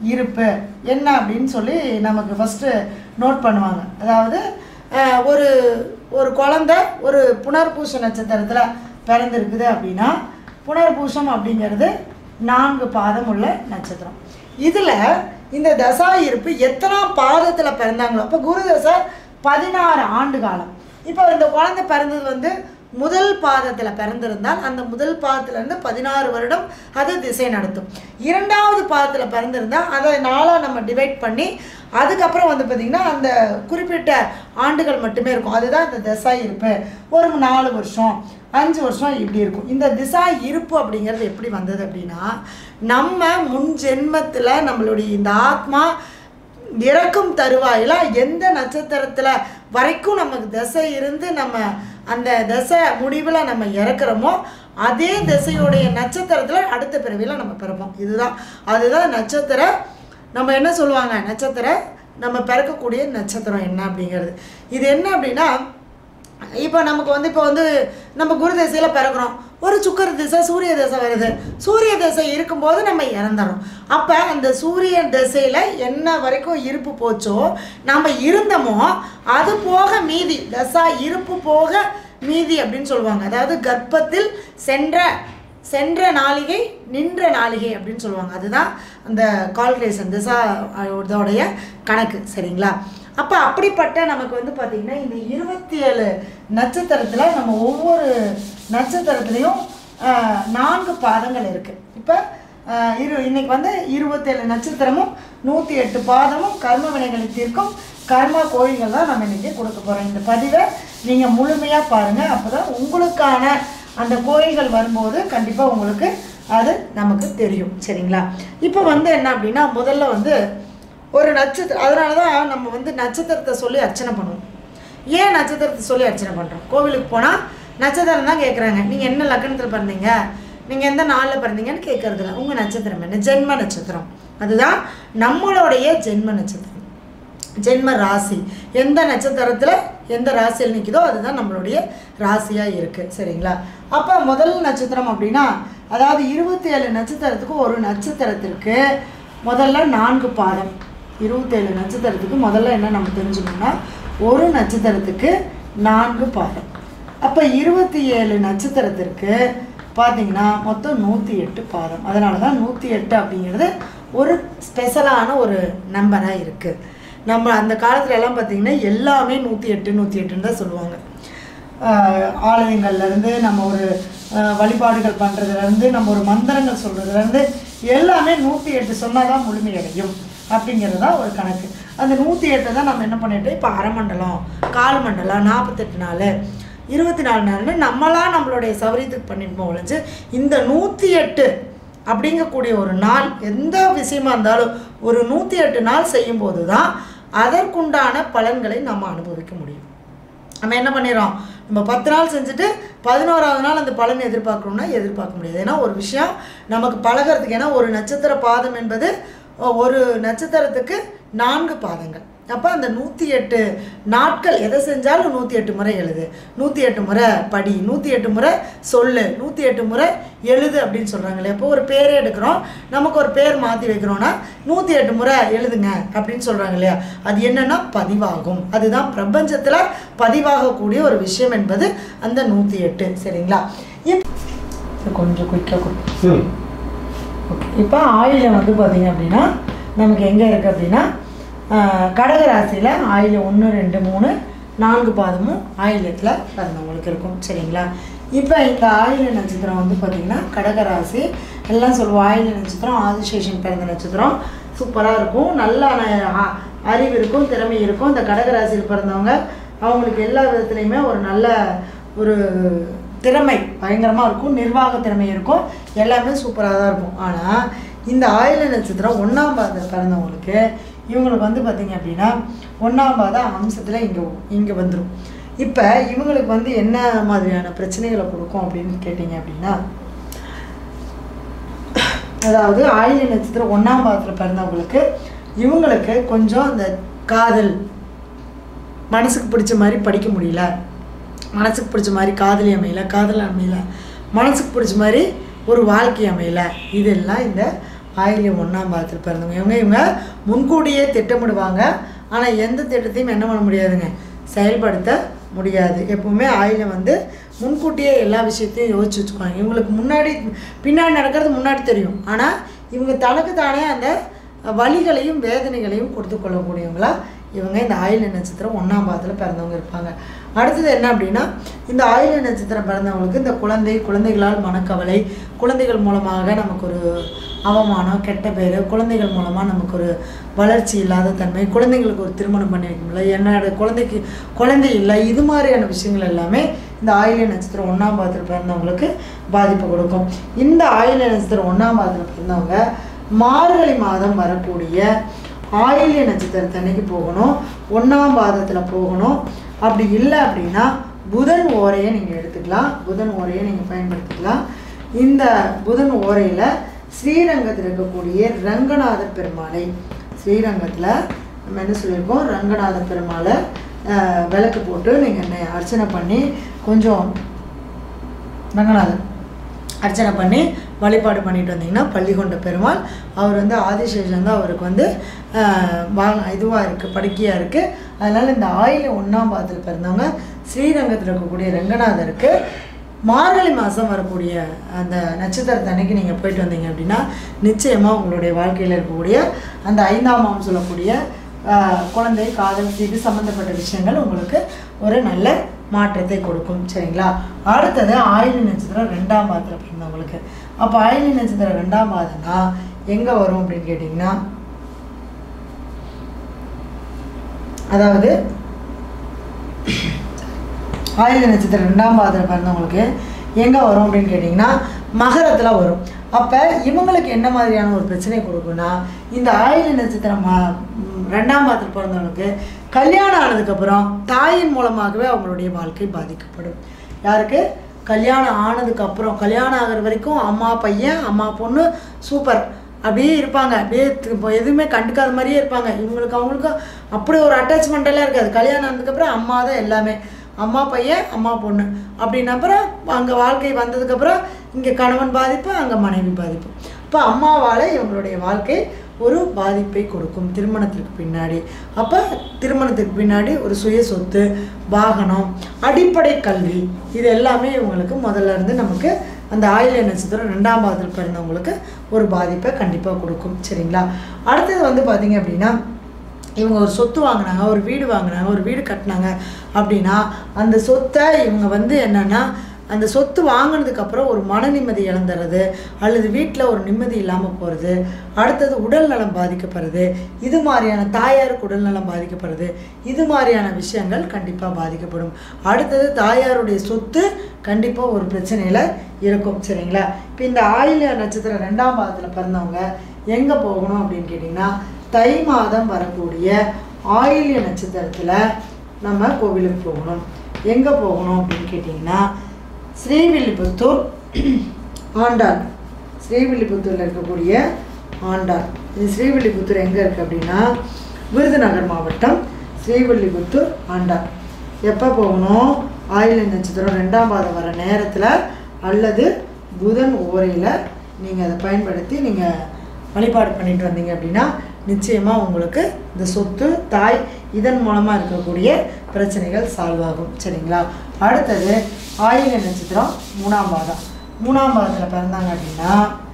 இருப்பு என்ன அப்படின்னு சொல்லி நமக்கு ஃபஸ்ட்டு நோட் பண்ணுவாங்க. அதாவது ஒரு ஒரு குழந்தை ஒரு புனர்பூச நட்சத்திரத்தில் பிறந்திருக்குது அப்படின்னா புனர்பூசம் அப்படிங்கிறது 4 பாதம் உள்ள நட்சத்திரம். இதில் இந்த தசா இருப்பு எத்தனாம் பாதத்தில் பிறந்தாங்களோ, அப்போ குரு தசை 16 ஆண்டு காலம். இப்போ இந்த குழந்தை பிறந்தது வந்து முதல் பாதத்தில் பிறந்திருந்தால் அந்த முதல் பாதத்திலேருந்து 16 வருடம் அது திசை நடத்தும். 2வது பாதத்தில் பிறந்திருந்தால் அதை 4ஆக நம்ம டிவைட் பண்ணி அதுக்கப்புறம் வந்து பார்த்திங்கன்னா அந்த குறிப்பிட்ட ஆண்டுகள் மட்டுமே இருக்கும். அதுதான் இந்த திசா இருப்பு. ஒரு 4 வருஷம் 5 வருஷம் இப்படி இருக்கும். இந்த திசா இருப்பு அப்படிங்கிறது எப்படி வந்தது அப்படின்னா, நம்ம முன் ஜென்மத்தில் நம்மளுடைய இந்த ஆத்மா இறக்கும் தருவாயில் எந்த நட்சத்திரத்தில் வரைக்கும் நமக்கு திசை இருந்து நம்ம அந்த திசை முடிவில் நம்ம இறக்குறோமோ அதே திசையுடைய நட்சத்திரத்தில் அடுத்த பிறவியில் நம்ம பிறப்போம். அதுதான் நட்சத்திர நம்ம என்ன சொல்லுவாங்க, நட்சத்திர நம்ம பிறக்கக்கூடிய நட்சத்திரம் என்ன அப்படிங்கிறது. இது என்ன அப்படின்னா, இப்போ நமக்கு வந்து இப்போ வந்து நம்ம குரு திசையில் பிறக்கிறோம், ஒரு சுக்கர திசை சூரிய திசை வருது. சூரிய திசை இருக்கும்போது நம்ம இறந்துறோம். அப்போ அந்த சூரிய திசையில் என்ன வரைக்கும் இருப்பு போச்சோ நம்ம இருந்தோமோ அது போக மீதி தசா இருப்பு போக மீதி அப்படின்னு சொல்லுவாங்க. அதாவது கர்ப்பத்தில் சென்ற நாளிகை நின்ற நாளிகை அப்படின்னு சொல்லுவாங்க. அதுதான் அந்த கால்குலேஷன் திசா இதோடைய கணக்கு. சரிங்களா? அப்போ அப்படிப்பட்ட நமக்கு வந்து பார்த்திங்கன்னா இந்த 27 நட்சத்திரத்தில் நம்ம ஒவ்வொரு நட்சத்திரத்துலேயும் 4 பாதங்கள் இருக்குது. இப்போ இன்னைக்கு வந்து 27 நட்சத்திரமும் 108 பாதமும் கர்ம வினைகளை தீர்க்கும் கர்மா கோயில்கள் தான் நம்ம இன்றைக்கி கொடுக்க போகிறோம். இந்த பதிவை நீங்கள் முழுமையாக பாருங்கள். அப்போ தான் உங்களுக்கான அந்த கோயில்கள் வரும்போது கண்டிப்பாக உங்களுக்கு அது நமக்கு தெரியும். சரிங்களா? இப்போ வந்து என்ன அப்படின்னா, முதல்ல வந்து ஒரு நட்சத்திரம், அதனால தான் நம்ம வந்து நட்சத்திரத்தை சொல்லி அர்ச்சனை பண்ணுவோம். ஏன் நட்சத்திரத்தை சொல்லி அர்ச்சனை பண்ணுறோம்? கோவிலுக்கு போனால் நட்சத்திரம் தான் கேட்குறாங்க. நீங்கள் என்ன லக்னத்தில் பிறந்தீங்க, நீங்கள் எந்த நாளில் பிறந்தீங்கன்னு கேட்குறதில்ல. உங்கள் நட்சத்திரம் என்ன? ஜென்ம நட்சத்திரம். அதுதான் நம்மளுடைய ஜென்ம நட்சத்திரம், ஜென்ம ராசி. எந்த நட்சத்திரத்தில் எந்த ராசியில் நிற்குதோ அதுதான் நம்மளுடைய ராசியாக இருக்குது. சரிங்களா? அப்போ முதல் நட்சத்திரம் அப்படின்னா, அதாவது 27 நட்சத்திரத்துக்கு ஒரு நட்சத்திரத்திற்கு முதல்ல 4 பாதம். 27 நட்சத்திரத்துக்கு முதல்ல என்ன நம்ம தெரிஞ்சுக்கணும்னா, ஒரு நட்சத்திரத்துக்கு 4 பாதம். அப்போ 27 நட்சத்திரத்திற்கு பார்த்திங்கன்னா மொத்தம் 108 பாதம். அதனால தான் 108 அப்படிங்கிறது ஒரு ஸ்பெஷலான ஒரு நம்பராக இருக்குது. நம்ம அந்த காலத்துல எல்லாம் பார்த்திங்கன்னா எல்லாமே 108 தான் சொல்லுவாங்க. ஆலயங்கள்லேருந்து நம்ம ஒரு வழிபாடுகள் பண்ணுறதுலேருந்து நம்ம ஒரு மந்திரங்கள் சொல்கிறதுலேருந்து எல்லாமே 108 சொன்னால் தான் முழுமையடையும் அப்படிங்கிறது தான் ஒரு கணக்கு. அந்த 108 தான் நம்ம என்ன பண்ணிட்டோம், இப்போ அரை மண்டலம், கால் மண்டலம், 48 நாள், 24 நாள்னு நம்மளாம் நம்மளுடைய சௌரியத்துக்கு பண்ணிட்டு ஒழிஞ்சு இந்த 108 அப்படிங்கக்கூடிய ஒரு நாள் எந்த விஷயமா இருந்தாலும் ஒரு 108 நாள் செய்யும்போது தான் அதற்குண்டான பலன்களை நம்ம அனுபவிக்க முடியும். நம்ம என்ன பண்ணிடுறோம், நம்ம 10 நாள் செஞ்சுட்டு 11ஆவது நாள் அந்த பலன் எதிர்பார்க்கணும்னா எதிர்பார்க்க முடியாது. ஏன்னா ஒரு விஷயம் நமக்கு பழகிறதுக்கு, ஏன்னா ஒரு நட்சத்திர பாதம் என்பது ஒரு நட்சத்திரத்துக்கு 4 பாதங்கள். அப்போ அந்த 108 நாட்கள் எதை செஞ்சாலும் 108 முறை எழுது, 108 முறை படி, 108 முறை சொல்லு, 108 முறை எழுது அப்படின்னு சொல்கிறாங்களே. இப்போ ஒரு பேரே எடுக்கிறோம், நமக்கு ஒரு பேர் மாற்றி வைக்கிறோன்னா 108 முறை எழுதுங்க அப்படின்னு சொல்கிறாங்க இல்லையா. அது என்னென்னா பதிவாகும். அதுதான் பிரபஞ்சத்தில் பதிவாகக்கூடிய ஒரு விஷயம் என்பது அந்த 108. சரிங்களா? இப்போ கொஞ்சம் குயிக்காக கொடுக்கும். ஓகே, இப்போ ஆயிலம் வந்து பார்த்திங்க அப்படின்னா நமக்கு எங்கே இருக்குது அப்படின்னா, கடக ராசியில் ஆயிலம் 1, 2, 3, 4 பாதமும் ஆயிலத்தில் பிறந்தவங்களுக்கு இருக்கும். சரிங்களா? இப்போ இந்த ஆயில நட்சத்திரம் வந்து பார்த்திங்கன்னா கடக ராசி எல்லாம் சொல்லுவோம். ஆயில நட்சத்திரம் ஆதிசேஷன் பிறந்த நட்சத்திரம் சூப்பராக இருக்கும், நல்ல அறிவு இருக்கும், திறமை இருக்கும். இந்த கடக ராசியில் பிறந்தவங்க அவங்களுக்கு எல்லா விதத்துலையுமே ஒரு நல்ல ஒரு திறமை பயங்கரமாக இருக்கும், நிர்வாக திறமை இருக்கும், எல்லாமே சூப்பராக தான் இருக்கும். ஆனால் இந்த ஆயில நட்சத்திரம் 1ஆம் பாதத்தில் பிறந்தவங்களுக்கு இவங்களுக்கு வந்து பார்த்திங்க அப்படின்னா 1ஆம் பாத அம்சத்தில் இங்கே வந்துடும். இப்போ இவங்களுக்கு வந்து என்ன மாதிரியான பிரச்சனைகளை கொடுக்கும் அப்படின்னு கேட்டிங்க அப்படின்னா, அதாவது ஆயில நட்சத்திரம் 1ஆம் பாதத்தில் பிறந்தவங்களுக்கு இவங்களுக்கு கொஞ்சம் அந்த காதல், மனசுக்கு பிடிச்ச மாதிரி படிக்க முடியல, மனசுக்கு பிடிச்ச மாதிரி காதலி அமையல, காதல் அமையல, மனசுக்கு பிடிச்ச மாதிரி ஒரு வாழ்க்கை அமையல, இதெல்லாம் இந்த ஆயில்யம் 1ஆம் பாதத்தில் பிறந்தவங்க. இவங்க முன்கூட்டியே திட்டமிடுவாங்க. ஆனால் எந்த திட்டத்தையும் என்ன பண்ண முடியாதுங்க, செயல்படுத்த முடியாது. எப்பவுமே ஆயில்யம் முன்கூட்டியே எல்லா விஷயத்தையும் யோசிச்சு வச்சுக்குவாங்க. இவங்களுக்கு முன்னாடி பின்னாடி நடக்கிறது முன்னாடி தெரியும். ஆனால் இவங்க தனக்கு தானே அந்த வலிகளையும் வேதனைகளையும் கொடுத்து கொள்ளக்கூடியவங்களா இவங்க இந்த ஆயில்ய நட்சத்திரம் 1ஆம் பாதத்தில் பிறந்தவங்க இருப்பாங்க. அடுத்தது என்ன அப்படின்னா, இந்த ஆயில்ய நட்சத்திரம் பிறந்தவங்களுக்கு இந்த குழந்தைகளால் மனக்கவலை, குழந்தைகள் மூலமாக நமக்கு ஒரு அவமானம், கெட்ட பேர், குழந்தைகள் மூலமாக நமக்கு ஒரு வளர்ச்சி இல்லாத தன்மை, குழந்தைங்களுக்கு ஒரு திருமணம் பண்ணி வைக்க முடியல, என்னோட குழந்தை இல்லை, இது மாதிரியான விஷயங்கள் எல்லாமே இந்த ஆயில்ய நட்சத்திரம் 1ஆம் பாதத்தில் பிறந்தவங்களுக்கு பாதிப்பு கொடுக்கும். இந்த ஆயில்ய நட்சத்திரம் 1ஆம் பாதத்தில் பிறந்தவங்க மார்கழி மாதம் வரக்கூடிய ஆயில்ய நட்சத்திரத்தன்னைக்கு போகணும், 1ஆம் பாதத்தில் போகணும். அப்படி இல்லை அப்படின்னா புதன் ஓரையை நீங்கள் எடுத்துக்கலாம், புதன் ஓரையை நீங்கள் பயன்படுத்திக்கலாம். இந்த புதன் ஓரையில் ஸ்ரீரங்கத்தில் இருக்கக்கூடிய ரங்கநாத பெருமாளை, ஸ்ரீரங்கத்தில் நம்ம என்ன சொல்லியிருக்கோம், ரங்கநாத பெருமாளை விளக்கு போட்டு நீங்கள் அர்ச்சனை பண்ணி, கொஞ்சம் ரங்கநாதன் அர்ச்சனை பண்ணி வழிபாடு பண்ணிட்டு வந்தீங்கன்னா பள்ளிகொண்ட பெருமாள் அவர் ஆதிசேஷன் தான் அவருக்கு இதுவாக இருக்குது, படுக்கையாக இருக்குது. அதனால் இந்த ஆயில்ய 1ஆம் பாதத்தில் பிறந்தவங்க ஸ்ரீரங்கத்தில் இருக்கக்கூடிய ரங்கநாதருக்கு மார்கழி மாதம் வரக்கூடிய அந்த நட்சத்திரத்தை அன்னைக்கு நீங்கள் போயிட்டு வந்தீங்க அப்படின்னா நிச்சயமாக உங்களுடைய வாழ்க்கையில் இருக்கக்கூடிய அந்த 5ஆம் மாதம் சொல்லக்கூடிய குழந்தை, காதல், இது சம்மந்தப்பட்ட விஷயங்கள் உங்களுக்கு ஒரு நல்ல மாற்றத்தை கொடுக்கும். சரிங்களா? அடுத்தது ஆயில்ய நட்சத்திரம் 2ஆம் பாதத்தில் பிறந்தவங்களுக்கு. அப்போ ஆயில்ய நட்சத்திரம் 2ஆம் பாதம்னா எங்கே வரும் அப்படின்னு கேட்டிங்கன்னா, அதாவது ஆயில்ய நட்சத்திரம் 2ஆம் பாதத்தில் பிறந்தவங்களுக்கு எங்கே வரும் அப்படின்னு கேட்டிங்கன்னா மகரத்தில் வரும். அப்போ இவங்களுக்கு என்ன மாதிரியான ஒரு பிரச்சனை கொடுக்குன்னா, இந்த ஆயில்ய நட்சத்திரம் 2ஆம் பாதத்தில் பிறந்தவங்களுக்கு கல்யாணம் ஆனதுக்கப்புறம் தாயின் மூலமாகவே அவங்களுடைய வாழ்க்கை பாதிக்கப்படும். யாருக்கு? கல்யாணம் ஆனதுக்கப்புறம், கல்யாணம் ஆகிற வரைக்கும் அம்மா பையன் அம்மா பொண்ணு சூப்பர் அப்படியே இருப்பாங்க, அப்படியே எதுவுமே கண்டுக்காத மாதிரியே இருப்பாங்க. அவங்களுக்கும் அப்படி ஒரு அட்டாச்மெண்ட் எல்லாம் இருக்காது. கல்யாணம் ஆனதுக்கப்புறம் அம்மா தான் எல்லாமே, அம்மா பையன் அம்மா பொண்ணு அப்படின்னப்புறம் அங்கே வாழ்க்கை வந்ததுக்கப்புறம் இங்கே கணவன் பாதிப்பு, அங்கே மனைவி பாதிப்பு. இப்போ அம்மாவால் இவங்களுடைய வாழ்க்கை ஒரு பாதிப்பை கொடுக்கும் திருமணத்திற்கு பின்னாடி. அப்போ திருமணத்துக்கு பின்னாடி ஒரு சுய சொத்து, வாகனம், அடிப்படை கல்வி, இது எல்லாமே இவங்களுக்கு முதல்ல இருந்து நமக்கு அந்த ஆயில்ய நட்சத்திரம் 2ஆம் பாதத்தில் பிறந்தவங்களுக்கு ஒரு பாதிப்பை கண்டிப்பாக கொடுக்கும். சரிங்களா? அடுத்தது பார்த்தீங்க அப்படின்னா, இவங்க ஒரு சொத்து வாங்கினாங்க, ஒரு வீடு வாங்கினாங்க, ஒரு வீடு கட்டினாங்க அப்படின்னா அந்த சொத்தை இவங்க என்னென்னா அந்த சொத்து வாங்கினதுக்கப்புறம் ஒரு மன நிம்மதி இழந்துடுறது, அல்லது வீட்டில் ஒரு நிம்மதி இல்லாமல் போகிறது, அடுத்தது உடல் நலம் பாதிக்கப்படுறது, இது மாதிரியான தாயாருக்கு உடல் நலம் பாதிக்கப்படுறது, இது மாதிரியான விஷயங்கள் கண்டிப்பாக பாதிக்கப்படும். அடுத்தது தாயாருடைய சொத்து கண்டிப்பாக ஒரு பிரச்சனையில் இருக்கும். சரிங்களா? இப்போ இந்த ஆயில்ய நட்சத்திரம் 2ஆம் பாதத்தில் பிறந்தவங்க எங்கே போகணும் அப்படின்னு கேட்டிங்கன்னா, தை மாதம் வரக்கூடிய ஆயில்ய நட்சத்திரத்தில் நம்ம கோவிலுக்கு போகணும். எங்கே போகணும் அப்படின்னு கேட்டிங்கன்னா, ஸ்ரீவில்லிபுத்தூர் ஆண்டாள், ஸ்ரீவில்லிபுத்தூரில் இருக்கக்கூடிய ஆண்டாள். இது ஸ்ரீவில்லிபுத்தூர் எங்கே இருக்குது அப்படின்னா விருதுநகர் மாவட்டம், ஸ்ரீவில்லிபுத்தூர் ஆண்டாள். எப்போ போகணும்? ஆயில்ய நட்சத்திரம் 2ஆம் பாதம் வர நேரத்தில் அல்லது புதன் ஓரையில் நீங்கள் அதை பயன்படுத்தி நீங்கள் வழிபாடு பண்ணிட்டு வந்தீங்க அப்படின்னா நிச்சயமாக உங்களுக்கு இந்த சொத்து, தாய், இதன் மூலமாக இருக்கக்கூடிய பிரச்சனைகள் சால்வ் ஆகும். சரிங்களா? அடுத்தது ஆயில்ய நட்சத்திரம் 3ஆம் பாதம். 3ஆம் பாதத்தில் பிறந்தாங்க அப்படின்னா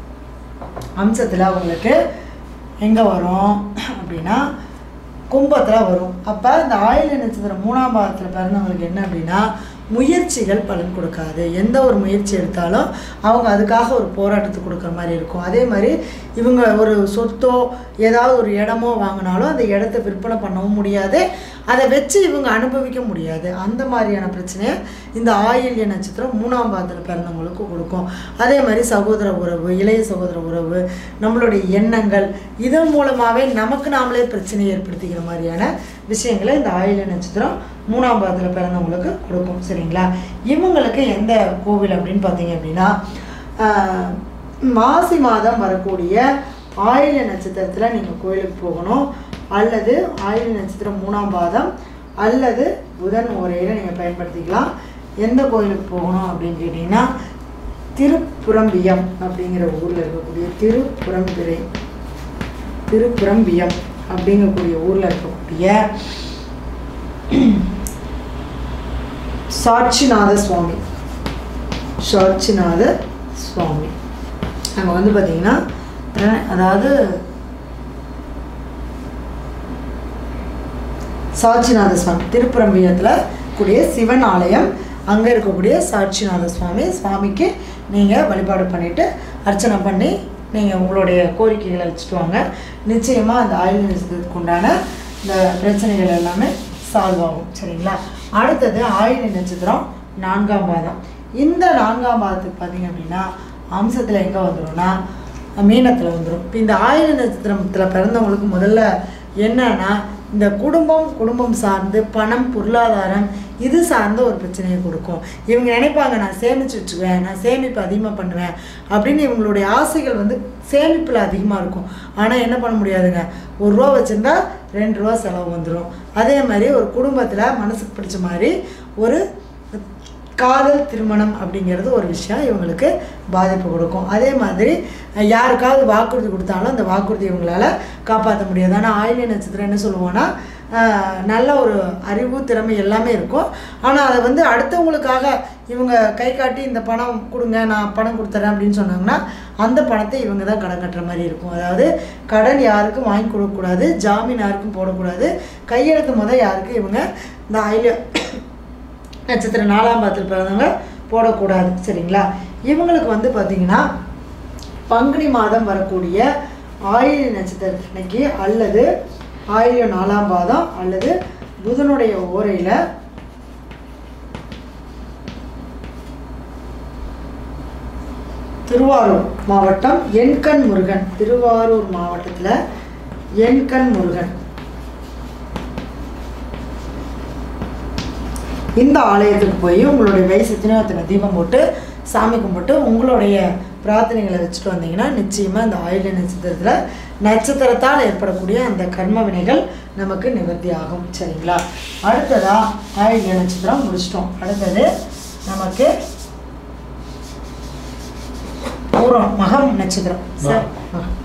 அம்சத்தில் அவங்களுக்கு எங்கே வரும் அப்படின்னா கும்பத்தில் வரும். அப்போ இந்த ஆயில்ய நட்சத்திரம் 3ஆம் பாதத்தில் பிறந்தவங்களுக்கு என்ன அப்படின்னா முயற்சிகள் பலன் கொடுக்காது. எந்த ஒரு முயற்சி எடுத்தாலும் அவங்க அதுக்காக ஒரு போராட்டத்துக்கு கொடுக்குற மாதிரி இருக்கும். அதே மாதிரி இவங்க ஒரு சொத்தோ ஏதாவது ஒரு இடமோ வாங்கினாலும் அந்த இடத்த விற்பனை பண்ணவும் முடியாது, அதை வச்சு இவங்க அனுபவிக்க முடியாது. அந்த மாதிரியான பிரச்சனையை இந்த ஆயில்ய நட்சத்திரம் 3ஆம் பாதத்தில் பிறந்தவங்களுக்கு கொடுக்கும். அதே மாதிரி சகோதர உறவு, இளைய சகோதர உறவு, நம்மளுடைய எண்ணங்கள், இதன் மூலமாகவே நமக்கு நாமளே பிரச்சனையை ஏற்படுத்திக்கிற மாதிரியான விஷயங்களை இந்த ஆயில்ய நட்சத்திரம் 3ஆம் பாதத்தில் பிறந்தவங்களுக்கு கொடுக்கும். சரிங்களா? இவங்களுக்கு எந்த கோவில் அப்படின்னு பார்த்தீங்க அப்படின்னா மாசி மாதம் வரக்கூடிய ஆயில்ய நட்சத்திரத்தில் நீங்கள் கோயிலுக்கு போகணும், அல்லது ஆயில்ய நட்சத்திரம் 3ஆம் பாதம் அல்லது புதன் ஓரையில் நீங்கள் பயன்படுத்திக்கலாம். எந்த கோயிலுக்கு போகணும் அப்படின்னு கேட்டிங்கன்னா திருப்புறம்பியம் அப்படிங்கிற ஊரில் இருக்கக்கூடிய திருப்புறம்பியம் அப்படிங்கக்கூடிய ஊரில் இருக்கக்கூடிய சாட்சிநாத சுவாமி அங்கே வந்து பார்த்தீங்கன்னா அதாவது சாட்சிநாத சுவாமி திருப்புறம்பியத்தில் கூடிய சிவன் ஆலயம், அங்கே இருக்கக்கூடிய சாட்சிநாத சுவாமிக்கு நீங்கள் வழிபாடு பண்ணிவிட்டு அர்ச்சனை பண்ணி நீங்கள் உங்களுடைய கோரிக்கைகளை வச்சுட்டு வாங்க. நிச்சயமாக அந்த ஆயுள் நட்சத்திரத்துக்கு உண்டான இந்த பிரச்சனைகள் எல்லாமே சால்வ் ஆகும். சரிங்களா? அடுத்தது ஆயுள் நட்சத்திரம் 4ஆம் பாதம். இந்த 4ஆம் பாதத்துக்கு பார்த்தீங்க அப்படின்னா அம்சத்தில் எங்கே வந்துடும்னா மீனத்தில் வந்துடும். இப்போ இந்த ஆயுள் நட்சத்திரத்தில் பிறந்தவங்களுக்கு முதல்ல என்னன்னா இந்த குடும்பம் சார்ந்து பணம், பொருளாதாரம் இது சார்ந்த ஒரு பிரச்சனையை கொடுக்கும். இவங்க நினைப்பாங்க நான் சேமித்து வச்சுக்குவேன், நான் சேமிப்பு அதிகமாக பண்ணுவேன் அப்படின்னு. இவங்களுடைய ஆசைகள் வந்து சேமிப்பில் அதிகமாக இருக்கும். ஆனால் என்ன பண்ண முடியாதுங்க, 1 ரூபா வச்சுருந்தா 2 ரூபா செலவு வந்துடும். அதே மாதிரி ஒரு குடும்பத்தில் மனசுக்கு பிடிச்ச மாதிரி ஒரு காதல் திருமணம் அப்படிங்கிறது ஒரு விஷயம் இவங்களுக்கு பாதிப்பு கொடுக்கும். அதே மாதிரி யாருக்காவது வாக்குறுதி கொடுத்தாலும் அந்த வாக்குறுதி இவங்களால் காப்பாற்ற முடியாது. ஆனால் ஆயில்ய நட்சத்திரம் என்ன சொல்லுவோன்னா நல்ல ஒரு அறிவு திறமை எல்லாமே இருக்கும். ஆனால் அதை வந்து அடுத்தவங்களுக்காக இவங்க கை காட்டி இந்த பணம் கொடுங்க, நான் பணம் கொடுத்துறேன் அப்படின்னு சொன்னாங்கன்னா அந்த பணத்தை இவங்க தான் கடன் கட்டுற மாதிரி இருக்கும். அதாவது கடன் யாருக்கும் வாங்கி கொடுக்கக்கூடாது, ஜாமீன் யாருக்கும் போடக்கூடாது, கையெழுத்து யாருக்கும் இவங்க இந்த ஆயில்ய நட்சத்திரம் 4ஆம் பாதத்தில் பிறந்தவங்க போடக்கூடாது. சரிங்களா? இவங்களுக்கு வந்து பார்த்திங்கன்னா பங்குனி மாதம் வரக்கூடிய ஆயில்ய நட்சத்திரத்தன்னைக்கு அல்லது ஆயில்ய 4ஆம் பாதம் அல்லது புதனுடைய ஓரையில் திருவாரூர் மாவட்டம் எண்கண் முருகன், திருவாரூர் மாவட்டத்தில் எண்கண் முருகன் இந்த ஆலயத்துக்கு போய் உங்களுடைய வயசு எத்தனை தீபம் போட்டு சாமி கும்பிட்டு உங்களுடைய பிரார்த்தனைகளை வச்சுட்டு வந்தீங்கன்னா நிச்சயமாக இந்த ஆயில்ய நட்சத்திரத்தால் ஏற்படக்கூடிய அந்த கர்ம வினைகள் நமக்கு நிவர்த்தி ஆகும். சரிங்களா? அடுத்ததாக ஆயில்ய நட்சத்திரம் முடிச்சிட்டோம். அடுத்தது நமக்கு பூரம் மகம் நட்சத்திரம். சார்